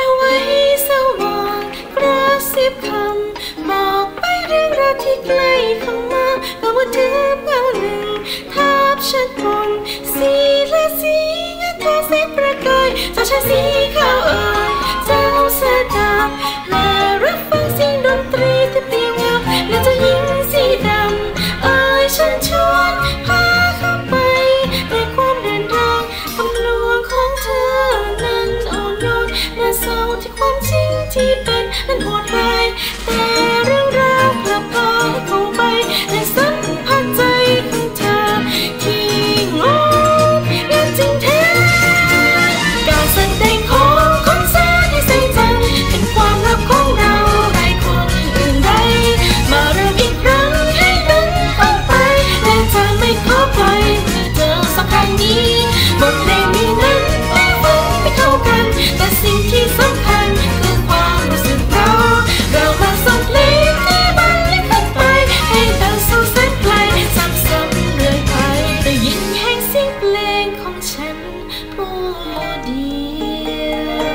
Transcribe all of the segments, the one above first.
ไว้สว่างกระซิบคำบอกไปเรื่องราวที่ใกล้เข้ามาก็ว่าเธอเบาหนึ่งทับฉันบนสีและสีเงาทาแสงประกายเจ้าชายสีขาวเอ่ยเจ้าเสดับและรับฟังเสียงดนตรีที่เปลี่ยนเงาและเจ้าหญิงสีดำเอ่ยฉันชวนพาเข้าไปในความเดินทางคำลวงของเธอนั้นอ่อนโยนและเศร้าที่ความจริงที่เป็นนั้นโหดร้ายแต่เรื่องราวกลับพาให้เข้าไปและสัมผัสใจของเธอที่งดและจริงแท้การแสดงของคนแสนให้แสงจันทร์เป็นความลับของเราให้คนอื่นใดมาเริ่มอีกครั้งให้เป็นต้นไปและจะไม่ขอปล่อยเมื่อเธอสำคัญนี้บทเพลงนี้นั้นไม่ฟังไม่เข้ากันแต่สิ่งที่สำคัญคือความรู้สึกเรามาส่งเพลงที่บรรเลงขึ้นไปให้เธอสู่แสนไกลซ้ำๆเรื่อยไปได้ยินแห่งเสียงเพลงของฉันผู้เดียว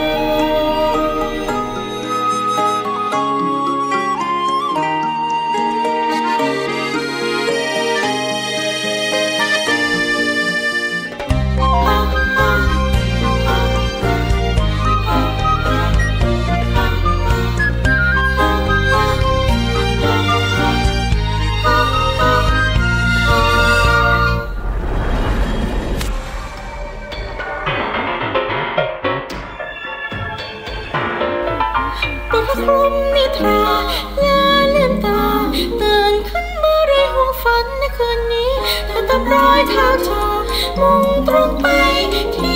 ปลุกคลุ้มนิทราและลืมตาตื่นขึ้นมาในห้องฝันในคืนนี้เธอตามรอยเท้าเธอมุ่งตรงไปที่